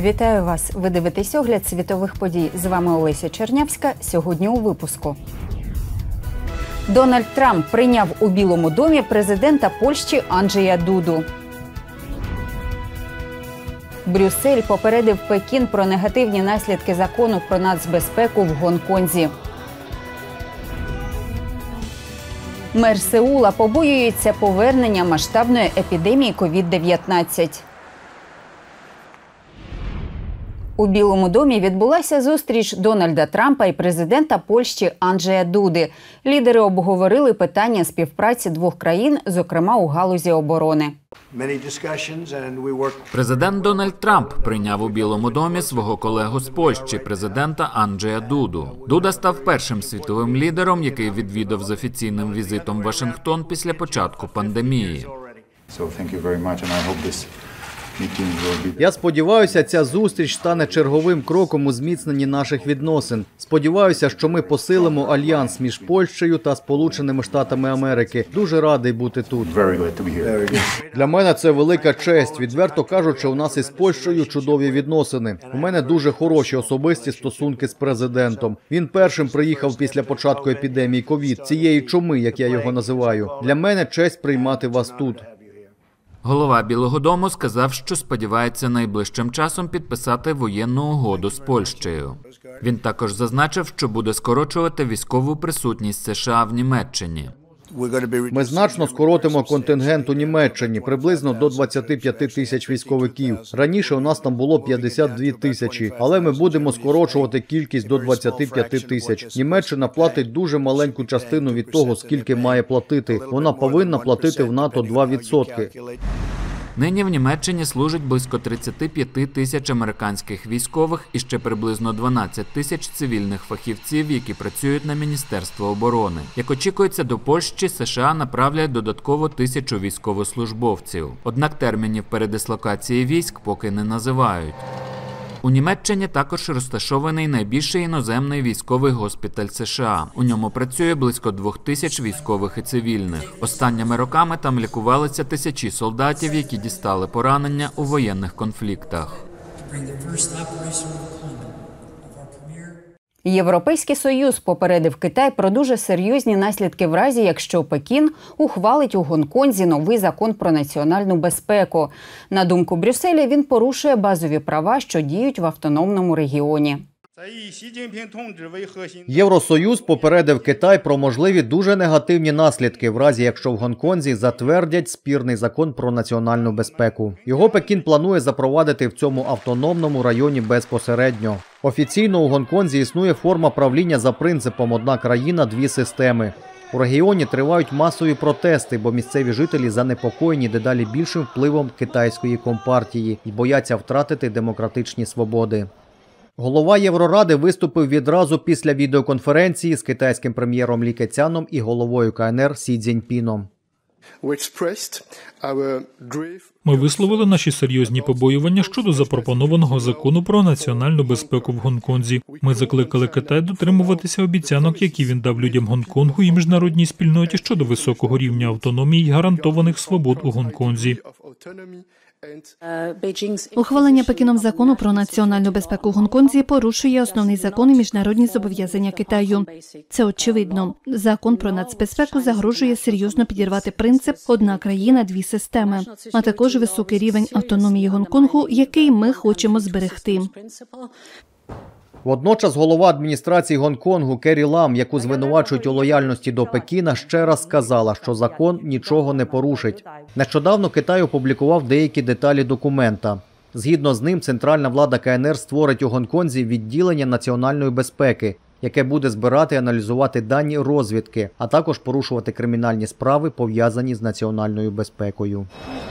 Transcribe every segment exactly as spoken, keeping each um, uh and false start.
Вітаю вас! Ви дивитесь огляд світових подій. З вами Олеся Чернявська. Сьогодні у випуску. Дональд Трамп прийняв у Білому домі президента Польщі Анджея Дуду. Брюссель попередив Пекін про негативні наслідки закону про нацбезпеку в Гонконзі. Мер Сеула побоюється повернення масштабної епідемії ковід дев'ятнадцять. У Білому домі відбулася зустріч Дональда Трампа і президента Польщі Анджея Дуди. Лідери обговорили питання співпраці двох країн, зокрема у галузі оборони. Президент Дональд Трамп прийняв у Білому домі свого колегу з Польщі, президента Анджея Дуду. Дуда став першим світовим лідером, який відвідав з офіційним візитом Вашингтон після початку пандемії. Я сподіваюся, ця зустріч стане черговим кроком у зміцненні наших відносин. Сподіваюся, що ми посилимо альянс між Польщею та Сполученими Штатами Америки. Дуже радий бути тут. Для мене це велика честь. Відверто кажучи, у нас із Польщею чудові відносини. У мене дуже хороші особисті стосунки з президентом. Він першим приїхав після початку епідемії ковід, цієї чуми, як я його називаю. Для мене честь приймати вас тут. Голова Білого дому сказав, що сподівається найближчим часом підписати воєнну угоду з Польщею. Він також зазначив, що буде скорочувати військову присутність США в Німеччині. Ми значно скоротимо контингент у Німеччині, приблизно до двадцяти п'яти тисяч військовиків. Раніше у нас там було п'ятдесят дві тисячі, але ми будемо скорочувати кількість до двадцяти п'яти тисяч. Німеччина платить дуже маленьку частину від того, скільки має платити. Вона повинна платити в НАТО два відсотки. Нині в Німеччині служить близько тридцяти п'яти тисяч американських військових і ще приблизно дванадцять тисяч цивільних фахівців, які працюють на Міністерство оборони. Як очікується, до Польщі США направлять додатково тисячу військовослужбовців. Однак термінів передислокації військ поки не називають. У Німеччині також розташований найбільший іноземний військовий госпіталь США. У ньому працює близько двох тисяч військових і цивільних. Останніми роками там лікувалися тисячі солдатів, які дістали поранення у воєнних конфліктах. Європейський Союз попередив Китай про дуже серйозні наслідки в разі, якщо Пекін ухвалить у Гонконзі новий закон про національну безпеку. На думку Брюсселя, він порушує базові права, що діють в автономному регіоні. Євросоюз попередив Китай про можливі дуже негативні наслідки в разі, якщо в Гонконзі затвердять спірний закон про національну безпеку. Його Пекін планує запровадити в цьому автономному районі безпосередньо. Офіційно у Гонконзі існує форма правління за принципом «одна країна, дві системи». У регіоні тривають масові протести, бо місцеві жителі занепокоєні дедалі більшим впливом китайської компартії і бояться втратити демократичні свободи. Голова Євроради виступив відразу після відеоконференції з китайським прем'єром Лі Кецяном і головою Ка Ен Ер Сі Цзіньпіном. Ми висловили наші серйозні побоювання щодо запропонованого закону про національну безпеку в Гонконзі. Ми закликали Китай дотримуватися обіцянок, які він дав людям Гонконгу і міжнародній спільноті щодо високого рівня автономії і гарантованих свобод у Гонконзі. Ухвалення Пекіном закону про національну безпеку в Гонконзі порушує основний закон і міжнародні зобов'язання Китаю. Це очевидно. Закон про нацбезпеку загрожує серйозно підірвати принцип «одна країна, дві системи», а також високий рівень автономії Гонконгу, який ми хочемо зберегти. Водночас голова адміністрації Гонконгу Керрі Лам, яку звинувачують у лояльності до Пекіна, ще раз сказала, що закон нічого не порушить. Нещодавно Китай опублікував деякі деталі документа. Згідно з ним, центральна влада Ка Ен Ер створить у Гонконзі відділення національної безпеки, яке буде збирати і аналізувати дані розвідки, а також порушувати кримінальні справи, пов'язані з національною безпекою.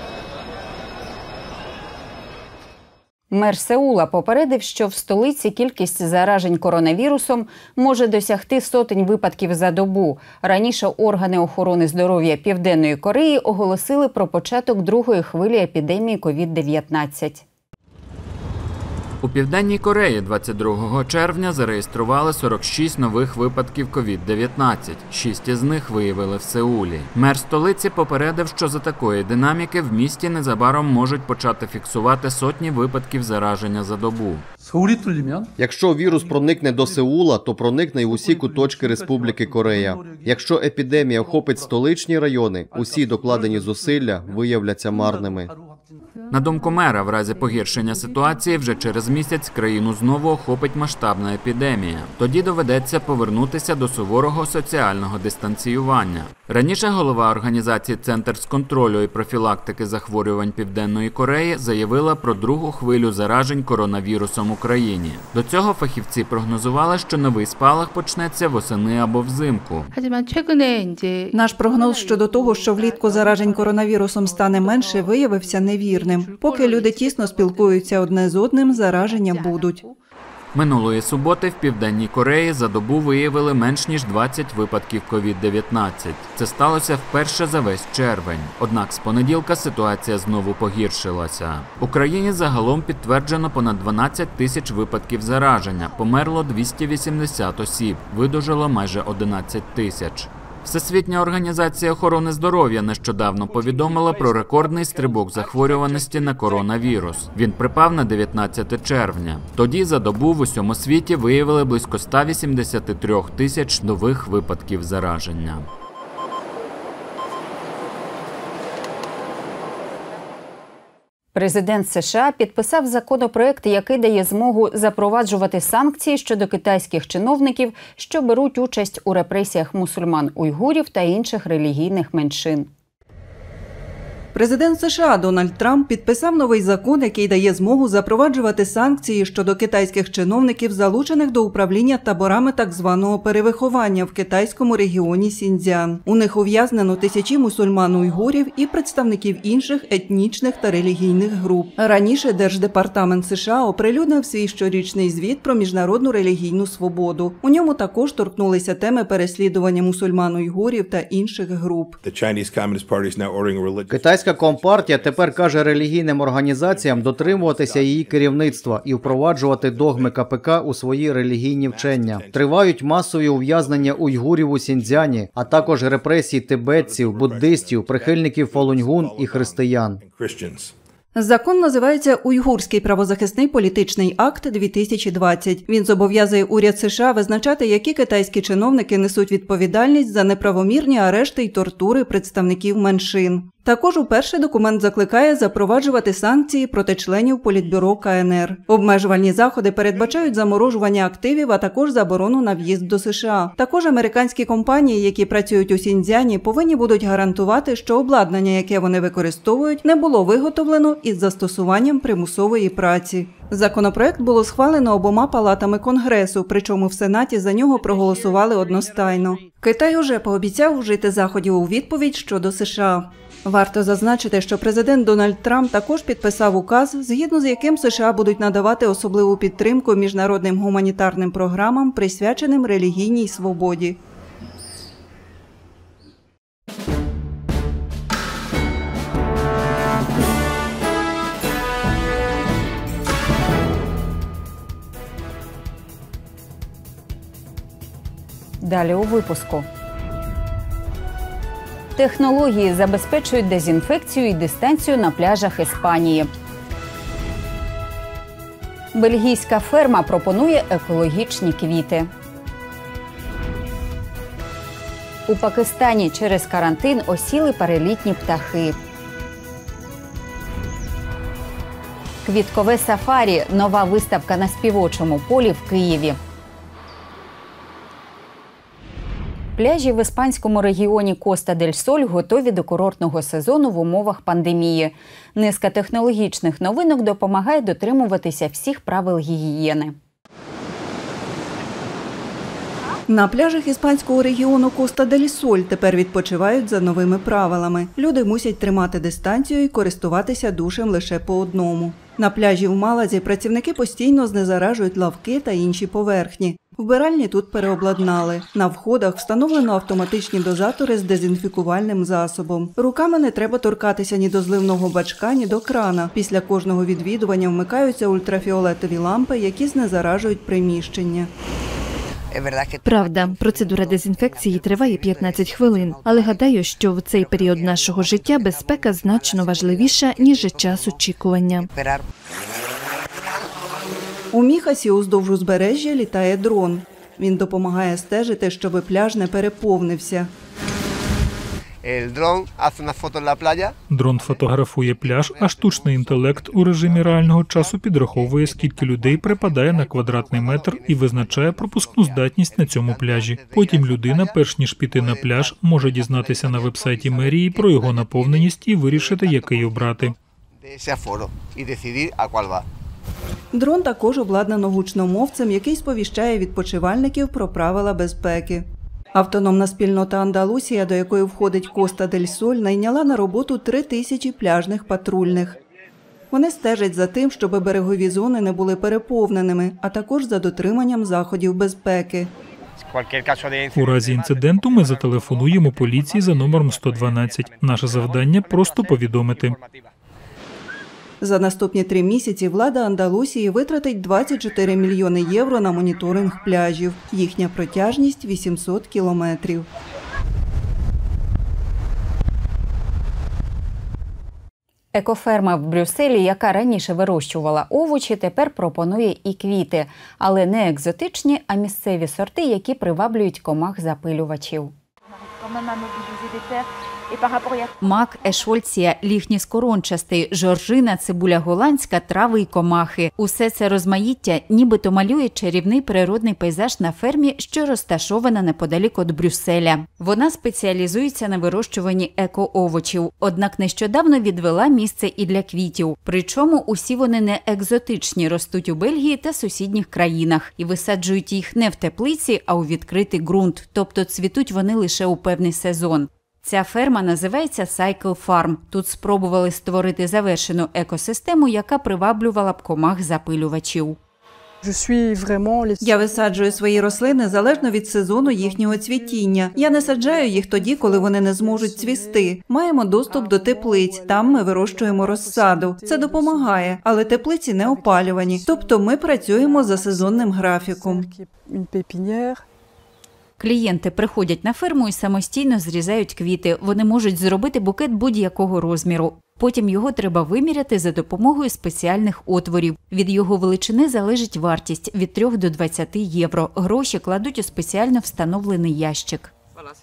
Мер Сеула попередив, що в столиці кількість заражень коронавірусом може досягти сотень випадків за добу. Раніше органи охорони здоров'я Південної Кореї оголосили про початок другої хвилі епідемії ковід дев'ятнадцять. У Південній Кореї двадцять другого червня зареєстрували сорок шість нових випадків ковід дев'ятнадцять. Шість із них виявили в Сеулі. Мер столиці попередив, що за такої динаміки в місті незабаром можуть почати фіксувати сотні випадків зараження за добу. Якщо вірус проникне до Сеула, то проникне й в усі куточки Республіки Корея. Якщо епідемія охопить столичні райони, усі докладені зусилля виявляться марними. На думку мера, в разі погіршення ситуації вже через місяць країну знову охопить масштабна епідемія. Тоді доведеться повернутися до суворого соціального дистанціювання. Раніше голова організації «Центр з контролю і профілактики захворювань Південної Кореї» заявила про другу хвилю заражень коронавірусом в Україні. До цього фахівці прогнозували, що новий спалах почнеться восени або взимку. Наш прогноз щодо того, що влітку заражень коронавірусом стане менше, виявився невірним. Поки люди тісно спілкуються одне з одним, зараження будуть. Минулої суботи в Південній Кореї за добу виявили менш ніж двадцять випадків ковід дев'ятнадцять. Це сталося вперше за весь червень. Однак з понеділка ситуація знову погіршилася. В Україні загалом підтверджено понад дванадцять тисяч випадків зараження, померло двісті вісімдесят осіб, видужало майже одинадцять тисяч. Всесвітня організація охорони здоров'я нещодавно повідомила про рекордний стрибок захворюваності на коронавірус. Він припав на дев'ятнадцяте червня. Тоді за добу в усьому світі виявили близько ста вісімдесяти трьох тисяч нових випадків зараження. Президент США підписав законопроект, який дає змогу запроваджувати санкції щодо китайських чиновників, що беруть участь у репресіях мусульман-уйгурів та інших релігійних меншин. Президент США Дональд Трамп підписав новий закон, який дає змогу запроваджувати санкції щодо китайських чиновників, залучених до управління таборами так званого перевиховання в китайському регіоні Сіньцзян. У них ув'язнено тисячі мусульман-уйгурів і представників інших етнічних та релігійних груп. Раніше Держдепартамент США оприлюднив свій щорічний звіт про міжнародну релігійну свободу. У ньому також торкнулися теми переслідування мусульман-уйгурів та інших груп. Китайська компартія тепер каже релігійним організаціям дотримуватися її керівництва і впроваджувати догми ка пе ка у свої релігійні вчення. Тривають масові ув'язнення уйгурів у Сіньцзяні, а також репресії тибетців, буддистів, прихильників Фалунь-Гун і християн. Закон називається «Уйгурський правозахисний політичний акт дві тисячі двадцять». Він зобов'язує уряд США визначати, які китайські чиновники несуть відповідальність за неправомірні арешти й тортури представників меншин. Також уперше документ закликає запроваджувати санкції проти членів Політбюро ка ен ер. Обмежувальні заходи передбачають заморожування активів, а також заборону на в'їзд до США. Також американські компанії, які працюють у Сіньцзяні, повинні будуть гарантувати, що обладнання, яке вони використовують, не було виготовлено із застосуванням примусової праці. Законопроект було схвалено обома палатами Конгресу, причому в Сенаті за нього проголосували одностайно. Китай уже пообіцяв вжити заходів у відповідь щодо США. Варто зазначити, що президент Дональд Трамп також підписав указ, згідно з яким США будуть надавати особливу підтримку міжнародним гуманітарним програмам, присвяченим релігійній свободі. Далі у випуску. Технології забезпечують дезінфекцію і дистанцію на пляжах Іспанії. Бельгійська ферма пропонує екологічні квіти. У Пакистані через карантин осіли перелітні птахи. Квіткове сафарі – нова виставка на Співочому полі в Києві. Пляжі в іспанському регіоні Коста-дель-Соль готові до курортного сезону в умовах пандемії. Низка технологічних новинок допомагає дотримуватися всіх правил гігієни. На пляжах іспанського регіону Коста-дель-Соль тепер відпочивають за новими правилами. Люди мусять тримати дистанцію і користуватися душем лише по одному. На пляжі в Малазі працівники постійно знезаражують лавки та інші поверхні. Вбиральні тут переобладнали. На входах встановлено автоматичні дозатори з дезінфікувальним засобом. Руками не треба торкатися ні до зливного бачка, ні до крана. Після кожного відвідування вмикаються ультрафіолетові лампи, які знезаражують приміщення. Правда, процедура дезінфекції триває п'ятнадцять хвилин, але гадаю, що в цей період нашого життя безпека значно важливіша, ніж час очікування. У Міхасі уздовж узбережжя літає дрон. Він допомагає стежити, щоб пляж не переповнився. Дрон фотографує пляж, а штучний інтелект у режимі реального часу підраховує, скільки людей припадає на квадратний метр і визначає пропускну здатність на цьому пляжі. Потім людина, перш ніж піти на пляж, може дізнатися на вебсайті мерії про його наповненість і вирішити, який обрати. Дрон також обладнано гучномовцем, який сповіщає відпочивальників про правила безпеки. Автономна спільнота Андалусія, до якої входить Коста-дель-Соль, найняла на роботу три тисячі пляжних патрульних. Вони стежать за тим, щоб берегові зони не були переповненими, а також за дотриманням заходів безпеки. У разі інциденту ми зателефонуємо поліції за номером сто дванадцять. Наше завдання – просто повідомити. За наступні три місяці влада Андалусії витратить двадцять чотири мільйони євро на моніторинг пляжів. Їхня протяжність – вісімсот кілометрів. Екоферма в Брюсселі, яка раніше вирощувала овочі, тепер пропонує і квіти. Але не екзотичні, а місцеві сорти, які приваблюють комах-запилювачів. Мак, ешольція, ліхніс корончастий, жоржина, цибуля голландська, трави й комахи. Усе це розмаїття нібито малює чарівний природний пейзаж на фермі, що розташована неподалік від Брюсселя. Вона спеціалізується на вирощуванні еко-овочів, однак нещодавно відвела місце і для квітів. Причому усі вони не екзотичні, ростуть у Бельгії та сусідніх країнах. І висаджують їх не в теплиці, а у відкритий ґрунт, тобто цвітуть вони лише у певний сезон. Ця ферма називається Cycle Farm. Тут спробували створити завершену екосистему, яка приваблювала б комах-запилювачів. Я висаджую свої рослини залежно від сезону їхнього цвітіння. Я не саджаю їх тоді, коли вони не зможуть цвісти. Маємо доступ до теплиць, там ми вирощуємо розсаду. Це допомагає, але теплиці не опалювані, тобто ми працюємо за сезонним графіком. Клієнти приходять на ферму і самостійно зрізають квіти. Вони можуть зробити букет будь-якого розміру. Потім його треба виміряти за допомогою спеціальних отворів. Від його величини залежить вартість – від трьох до двадцяти євро. Гроші кладуть у спеціально встановлений ящик.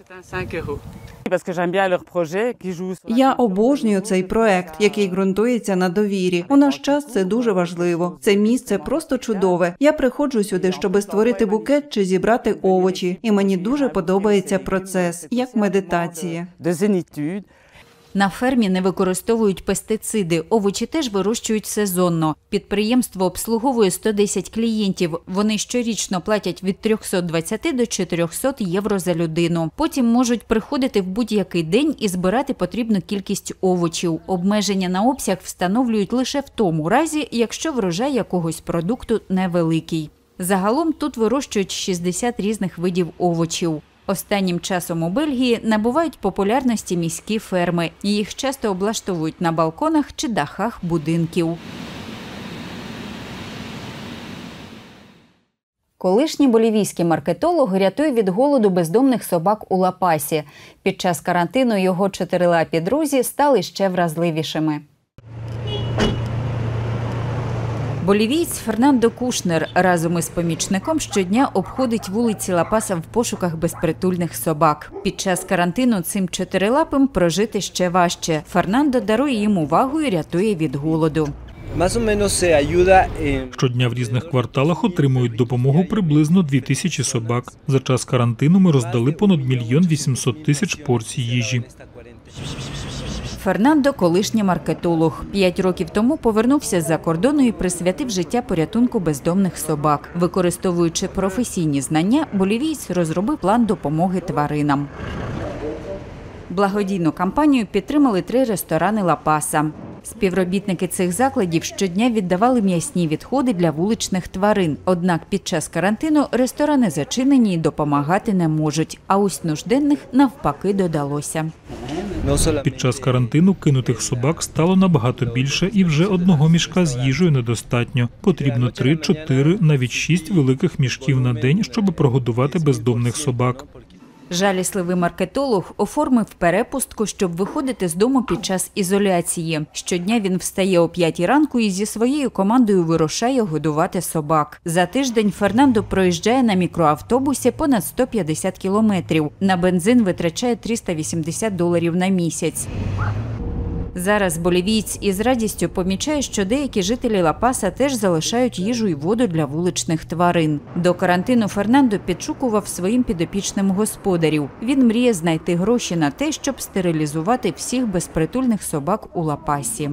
Я обожнюю цей проект, який ґрунтується на довірі. У наш час це дуже важливо. Це місце просто чудове. Я приходжу сюди, щоб створити букет чи зібрати овочі. І мені дуже подобається процес, як медитація. На фермі не використовують пестициди, овочі теж вирощують сезонно. Підприємство обслуговує сто десять клієнтів. Вони щорічно платять від трьохсот двадцяти до чотирьохсот євро за людину. Потім можуть приходити в будь-який день і збирати потрібну кількість овочів. Обмеження на обсяг встановлюють лише в тому разі, якщо врожай якогось продукту невеликий. Загалом тут вирощують шістдесят різних видів овочів. Останнім часом у Бельгії набувають популярності міські ферми. Їх часто облаштовують на балконах чи дахах будинків. Колишній болівійський маркетолог рятує від голоду бездомних собак у Ла-Пасі. Під час карантину його чотирилапі друзі стали ще вразливішими. Болівієць Фернандо Кушнер разом із помічником щодня обходить вулиці Ла-Паса в пошуках безпритульних собак. Під час карантину цим чотирилапим прожити ще важче. Фернандо дарує їм увагу і рятує від голоду. Щодня в різних кварталах отримують допомогу приблизно дві тисячі собак. За час карантину ми роздали понад мільйон вісімсот тисяч порцій їжі. Фернандо – колишній маркетолог. П'ять років тому повернувся з-за кордону і присвятив життя порятунку бездомних собак. Використовуючи професійні знання, болівієць розробив план допомоги тваринам. Благодійну кампанію підтримали три ресторани Ла-Паса. Співробітники цих закладів щодня віддавали м'ясні відходи для вуличних тварин. Однак під час карантину ресторани зачинені і допомагати не можуть. А ось нужденних навпаки додалося. Під час карантину кинутих собак стало набагато більше і вже одного мішка з їжею недостатньо. Потрібно три, чотири, навіть шість великих мішків на день, щоб прогодувати бездомних собак. Жалісливий маркетолог оформив перепустку, щоб виходити з дому під час ізоляції. Щодня він встає о п'ятій ранку і зі своєю командою вирушає годувати собак. За тиждень Фернандо проїжджає на мікроавтобусі понад сто п'ятдесят кілометрів. На бензин витрачає триста вісімдесят доларів на місяць. Зараз болівієць із радістю помічає, що деякі жителі Ла-Паса теж залишають їжу і воду для вуличних тварин. До карантину Фернандо підшукував своїм підопічним господарів. Він мріє знайти гроші на те, щоб стерилізувати всіх безпритульних собак у Ла-Пасі.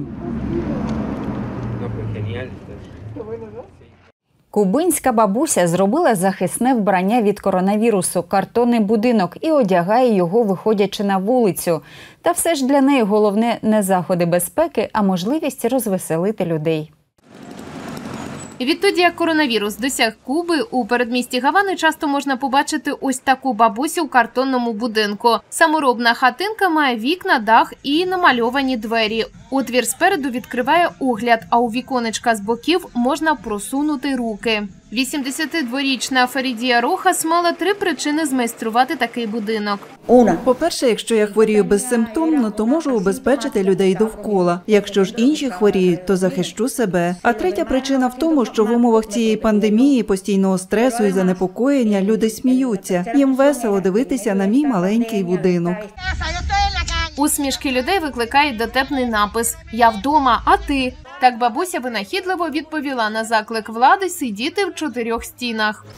Кубинська бабуся зробила захисне вбрання від коронавірусу – картонний будинок і одягає його, виходячи на вулицю. Та все ж для неї головне не заходи безпеки, а можливість розвеселити людей. Відтоді, як коронавірус досяг Куби, у передмісті Гавани часто можна побачити ось таку бабусю у картонному будинку. Саморобна хатинка має вікна, дах і намальовані двері. Отвір спереду відкриває огляд, а у віконечка з боків можна просунути руки. вісімдесятидворічна Фарідія Рохас мала три причини змайструвати такий будинок. По-перше, якщо я хворію безсимптомно, то можу убезпечити людей довкола. Якщо ж інші хворіють, то захищу себе. А третя причина в тому, що в умовах цієї пандемії, постійного стресу і занепокоєння люди сміються. Їм весело дивитися на мій маленький будинок. Усмішки людей викликає дотепний напис «Я вдома, а ти?». Так бабуся винахідливо відповіла на заклик влади сидіти в чотирьох стінах.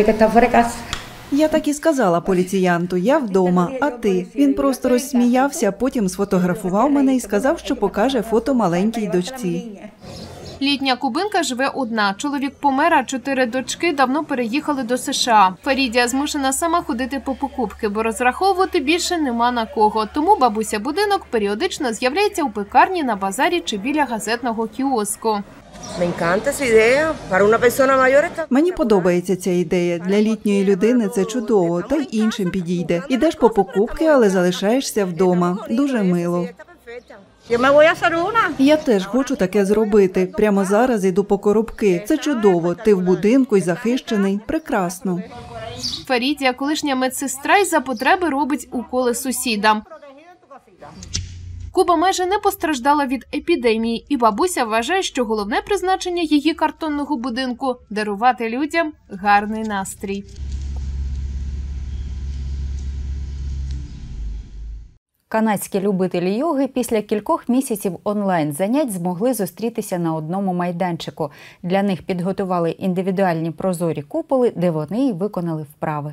Я так і сказала поліціянту, я вдома, а ти? Він просто розсміявся, потім сфотографував мене і сказав, що покаже фото маленькій дочці. Літня кубинка живе одна. Чоловік помер, а чотири дочки давно переїхали до США. Фарідія змушена сама ходити по покупки, бо розраховувати більше нема на кого. Тому бабуся-будинок періодично з'являється у пекарні, на базарі чи біля газетного кіоску. Мені подобається ця ідея. Для літньої людини це чудово, та й іншим підійде. Ідеш по покупки, але залишаєшся вдома. Дуже мило. Я теж хочу таке зробити. Прямо зараз йду по коробки. Це чудово. Ти в будинку й захищений. Прекрасно. Фарідія, колишня медсестра, й за потреби робить уколи сусідам. Куба майже не постраждала від епідемії, і бабуся вважає, що головне призначення її картонного будинку – дарувати людям гарний настрій. Канадські любителі йоги після кількох місяців онлайн-занять змогли зустрітися на одному майданчику. Для них підготували індивідуальні прозорі куполи, де вони й виконали вправи.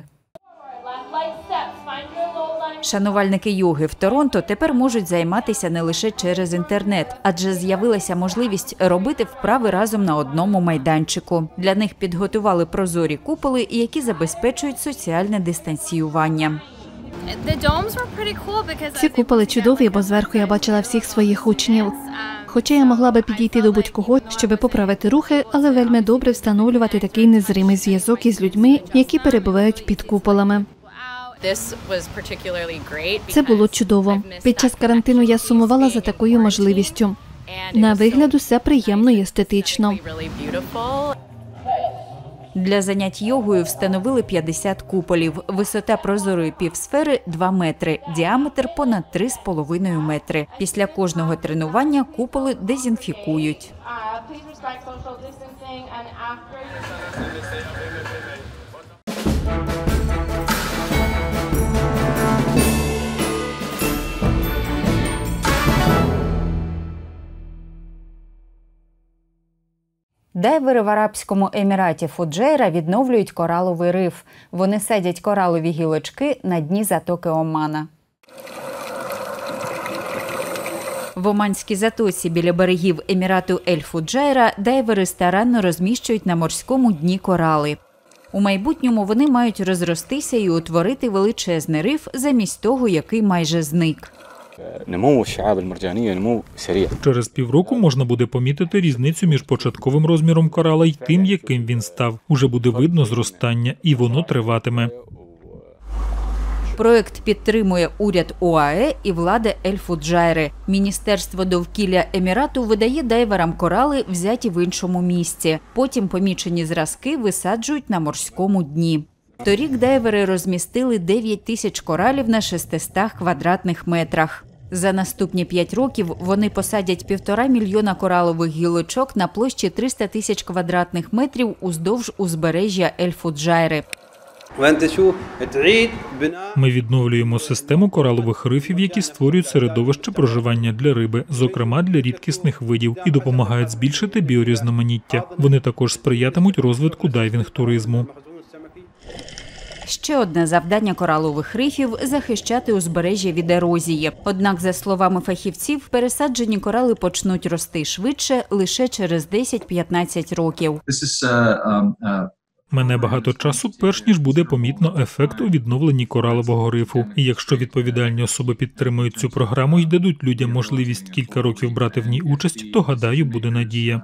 Шанувальники йоги в Торонто тепер можуть займатися не лише через інтернет, адже з'явилася можливість робити вправи разом на одному майданчику. Для них підготували прозорі куполи, які забезпечують соціальне дистанціювання. Ці куполи чудові, бо зверху я бачила всіх своїх учнів. Хоча я могла би підійти до будь-кого, щоб поправити рухи, але вельми добре встановлювати такий незримий зв'язок із людьми, які перебувають під куполами. Це було чудово. Під час карантину я сумувала за такою можливістю. На вигляд усе приємно і естетично. Для занять йогою встановили п'ятдесят куполів. Висота прозорої півсфери – два метри, діаметр – понад три з половиною метри. Після кожного тренування куполи дезінфікують. Дайвери в Арабському Еміраті Фуджейра відновлюють кораловий риф. Вони садять коралові гілочки на дні затоки Омана. В Оманській затоці біля берегів Емірату Ель-Фуджейра дайвери старанно розміщують на морському дні корали. У майбутньому вони мають розростися і утворити величезний риф замість того, який майже зник. Через півроку можна буде помітити різницю між початковим розміром корала й тим, яким він став. Уже буде видно зростання, і воно триватиме. Проект підтримує уряд ОАЕ і влада Ель-Фуджайри. Міністерство довкілля Емірату видає дайверам корали, взяті в іншому місці. Потім помічені зразки висаджують на морському дні. Торік дайвери розмістили дев'ять тисяч коралів на шестистах квадратних метрах. За наступні п'ять років вони посадять півтора мільйона коралових гілочок на площі триста тисяч квадратних метрів уздовж узбережжя Ель-Фуджайри. Ми відновлюємо систему коралових рифів, які створюють середовище проживання для риби, зокрема для рідкісних видів, і допомагають збільшити біорізноманіття. Вони також сприятимуть розвитку дайвінг-туризму. Ще одне завдання коралових рифів – захищати узбережжя від ерозії. Однак, за словами фахівців, пересаджені корали почнуть рости швидше лише через десять-п'ятнадцять років. Мене багато часу, перш ніж буде помітно ефект у відновленні коралового рифу. І якщо відповідальні особи підтримують цю програму і дадуть людям можливість кілька років брати в ній участь, то, гадаю, буде надія.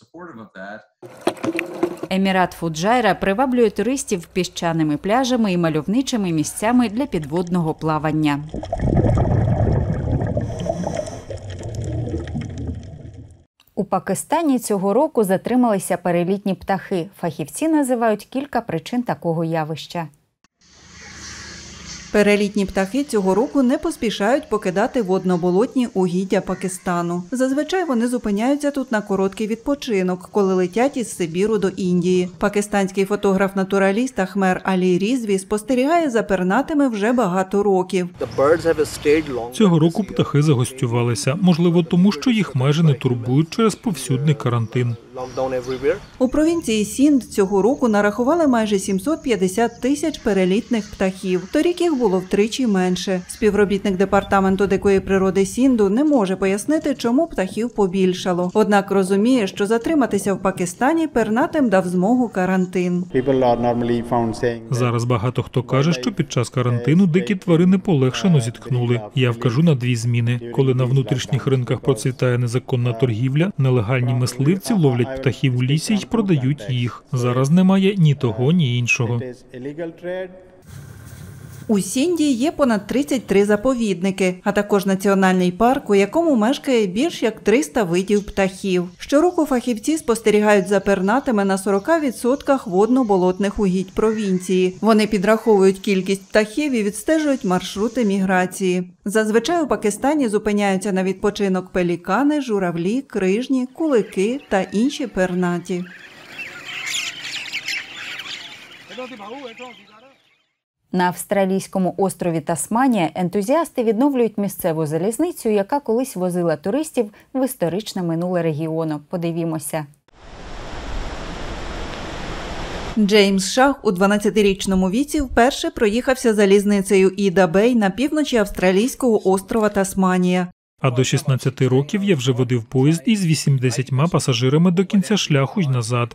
Емірат Фуджайра приваблює туристів піщаними пляжами і мальовничими місцями для підводного плавання. У Пакистані цього року затрималися перелітні птахи. Фахівці називають кілька причин такого явища. Перелітні птахи цього року не поспішають покидати водно-болотні угіддя Пакистану. Зазвичай вони зупиняються тут на короткий відпочинок, коли летять із Сибіру до Індії. Пакистанський фотограф-натураліст Ахмер Алі Різві спостерігає за пернатими вже багато років. Цього року птахи загостювалися, можливо тому, що їх майже не турбують через повсюдний карантин. У провінції Сінд цього року нарахували майже сімсот п'ятдесят тисяч перелітних птахів. Торік їх було втричі менше. Співробітник департаменту дикої природи Сінду не може пояснити, чому птахів побільшало. Однак розуміє, що затриматися в Пакистані пернатим дав змогу карантин. Зараз багато хто каже, що під час карантину дикі тварини полегшено зітхнули. Я вкажу на дві зміни. Коли на внутрішніх ринках процвітає незаконна торгівля, нелегальні мисливці ловлять птахів у лісі й продають їх. Зараз немає ні того, ні іншого. У Сінді є понад тридцять три заповідники, а також національний парк, у якому мешкає більш як триста видів птахів. Щороку фахівці спостерігають за пернатими на сорок відсотків водно-болотних угідь провінції. Вони підраховують кількість птахів і відстежують маршрути міграції. Зазвичай у Пакистані зупиняються на відпочинок пелікани, журавлі, крижні, кулики та інші пернаті. На австралійському острові Тасманія ентузіасти відновлюють місцеву залізницю, яка колись возила туристів в історичне минуле регіону. Подивімося. Джеймс Шах у дванадцятирічному віці вперше проїхався залізницею Іда Бей на півночі австралійського острова Тасманія. А до шістнадцяти років я вже водив поїзд із вісімдесятьма пасажирами до кінця шляху й назад.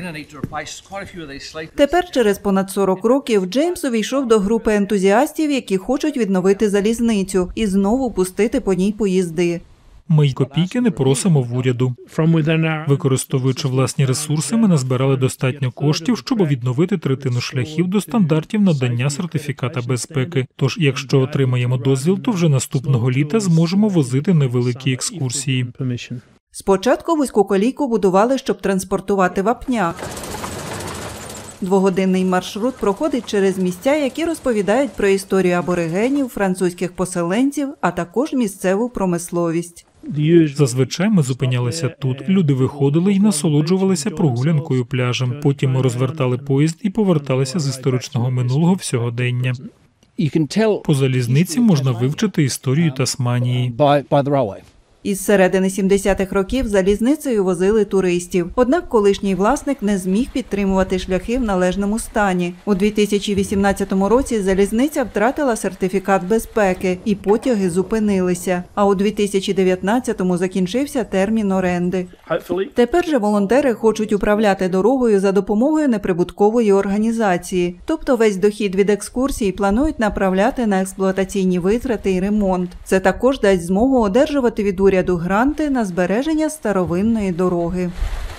Тепер, через понад сорок років, Джеймс увійшов до групи ентузіастів, які хочуть відновити залізницю і знову пустити по ній поїзди. Ми й копійки не просимо в уряду. Використовуючи власні ресурси, ми назбирали достатньо коштів, щоб відновити третину шляхів до стандартів надання сертифіката безпеки. Тож, якщо отримаємо дозвіл, то вже наступного літа зможемо возити невеликі екскурсії. Спочатку вузьку колійку будували, щоб транспортувати вапняк. Двогодинний маршрут проходить через місця, які розповідають про історію аборигенів, французьких поселенців, а також місцеву промисловість. Зазвичай ми зупинялися тут. Люди виходили і насолоджувалися прогулянкою пляжем. Потім ми розвертали поїзд і поверталися з історичного минулого в сьогодення. По залізниці можна вивчити історію Тасманії. Із середини сімдесятих років залізницею возили туристів. Однак колишній власник не зміг підтримувати шляхи в належному стані. У дві тисячі вісімнадцятому році залізниця втратила сертифікат безпеки і потяги зупинилися. А у дві тисячі дев'ятнадцятому закінчився термін оренди. Тепер же волонтери хочуть управляти дорогою за допомогою неприбуткової організації. Тобто весь дохід від екскурсій планують направляти на експлуатаційні витрати і ремонт. Це також дасть змогу одержувати від уряду гранти на збереження старовинної дороги.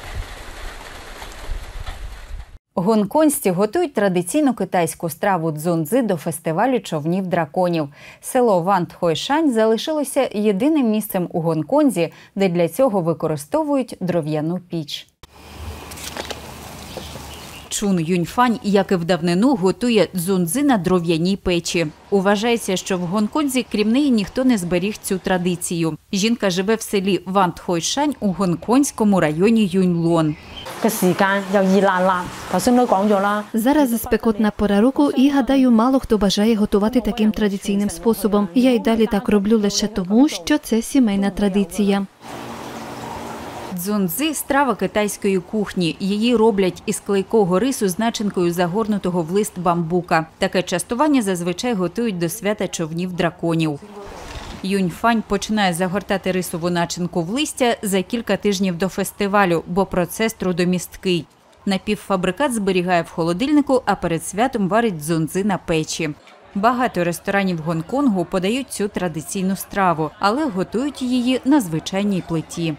Гонконгські готують традиційну китайську страву цзунцзи до фестивалю човнів драконів. Село Ван-Тхойшань залишилося єдиним місцем у Гонконзі, де для цього використовують дров'яну піч. Чун Юньфань, як і в давнину, готує цзунцзи на дров'яній печі. Вважається, що в Гонконзі, крім неї, ніхто не зберіг цю традицію. Жінка живе в селі Ван-Тхойшань у гонконгському районі Юньлон. Зараз спекотна пора року і, гадаю, мало хто бажає готувати таким традиційним способом. Я й далі так роблю лише тому, що це сімейна традиція. Цзунцзи – страва китайської кухні. Її роблять із клейкого рису з начинкою загорнутого в лист бамбука. Таке частування зазвичай готують до свята човнів драконів. Юньфань починає загортати рисову начинку в листя за кілька тижнів до фестивалю, бо процес трудомісткий. Напівфабрикат зберігає в холодильнику, а перед святом варить цзунцзи на печі. Багато ресторанів Гонконгу подають цю традиційну страву, але готують її на звичайній плиті.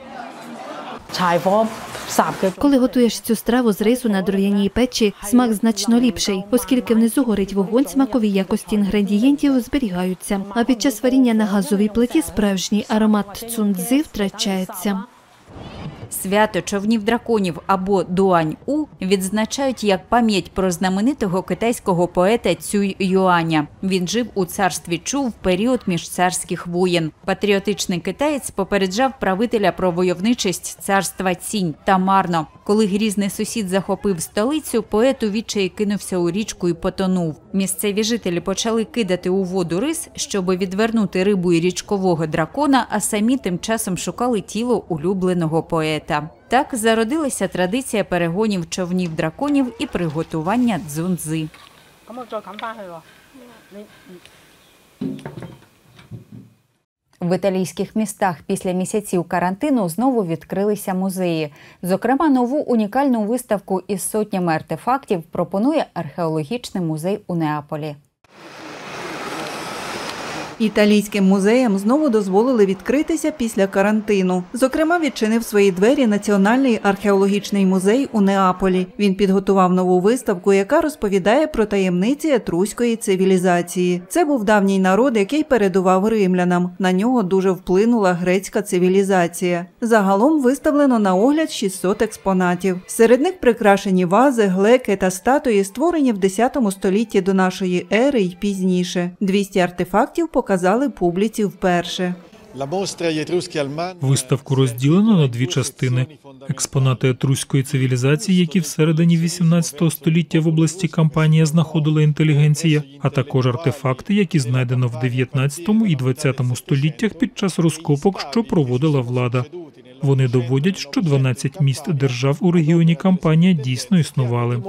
Коли готуєш цю страву з рису на дров'яній печі, смак значно ліпший, оскільки внизу горить вогонь, смакові якості інгредієнтів зберігаються. А під час варіння на газовій плиті справжній аромат цзунцзи втрачається. Свято човнів драконів або Дуань-У відзначають як пам'ять про знаменитого китайського поета Цюй Юаня. Він жив у царстві Чу в період міжцарських воєн. Патріотичний китаєць попереджав правителя про войовничість царства Цінь та марно. Коли грізний сусід захопив столицю, поет у відчаї кинувся у річку і потонув. Місцеві жителі почали кидати у воду рис, щоб відвернути рибу і річкового дракона, а самі тим часом шукали тіло улюбленого поета. Так зародилася традиція перегонів човнів драконів і приготування цзунцзи. В італійських містах після місяців карантину знову відкрилися музеї. Зокрема, нову унікальну виставку із сотнями артефактів пропонує археологічний музей у Неаполі. Італійським музеям знову дозволили відкритися після карантину. Зокрема, відчинив свої двері Національний археологічний музей у Неаполі. Він підготував нову виставку, яка розповідає про таємниці етруської цивілізації. Це був давній народ, який передував римлянам. На нього дуже вплинула грецька цивілізація. Загалом виставлено на огляд шістсот експонатів. Серед них прикрашені вази, глеки та статуї, створені в десятому столітті до нашої ери й пізніше. двісті артефактів показали публіці вперше. Виставку розділено на дві частини. Експонати етруської цивілізації, які всередині вісімнадцятого століття в області Кампанія знаходила інтелігенція, а також артефакти, які знайдено в дев'ятнадцятому і двадцятому століттях під час розкопок, що проводила влада. Вони доводять, що дванадцять міст держав у регіоні Кампанія дійсно існували.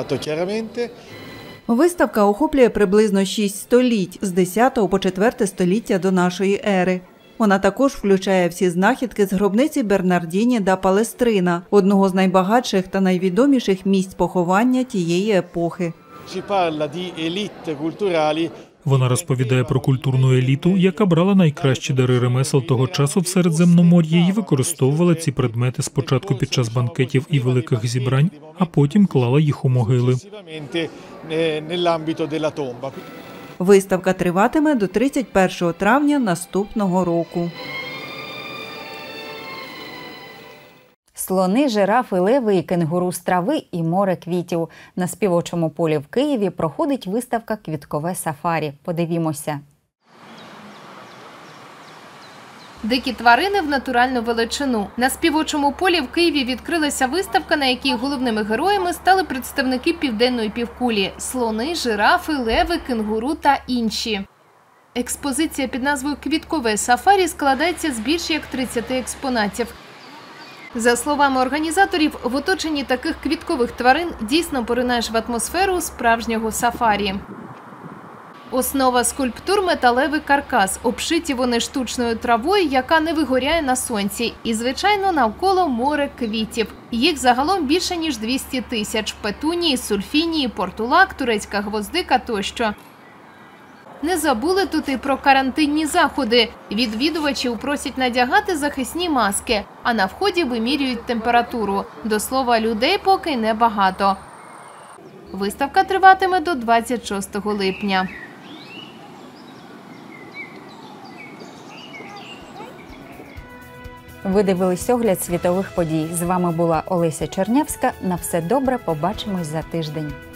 Виставка охоплює приблизно шість століть з десятого по четверте століття до нашої ери. Вона також включає всі знахідки з гробниці Бернардіні да Палестрина, одного з найбагатших та найвідоміших місць поховання тієї епохи. Вона розповідає про культурну еліту, яка брала найкращі дари ремесел того часу в Середземномор'ї і використовувала ці предмети спочатку під час банкетів і великих зібрань, а потім клала їх у могили. Виставка триватиме до тридцять першого травня наступного року. Слони, жирафи, леви і кенгуру з трави і море квітів. На співочому полі в Києві проходить виставка «Квіткове сафарі». Подивімося. Дикі тварини в натуральну величину. На співочому полі в Києві відкрилася виставка, на якій головними героями стали представники південної півкулі – слони, жирафи, леви, кенгуру та інші. Експозиція під назвою «Квіткове сафарі» складається з більш як тридцяти експонатів. За словами організаторів, в оточенні таких квіткових тварин дійсно поринаєш в атмосферу справжнього сафарі. Основа скульптур – металевий каркас. Обшиті вони штучною травою, яка не вигоряє на сонці. І, звичайно, навколо море квітів. Їх загалом більше, ніж двісті тисяч. Петунії, сульфінії, портулак, турецька гвоздика тощо. Не забули тут і про карантинні заходи. Відвідувачів просять надягати захисні маски, а на вході вимірюють температуру. До слова, людей поки небагато. Виставка триватиме до двадцять шостого липня. Ви дивились огляд світових подій. З вами була Олеся Чернявська. На все добре, побачимось за тиждень.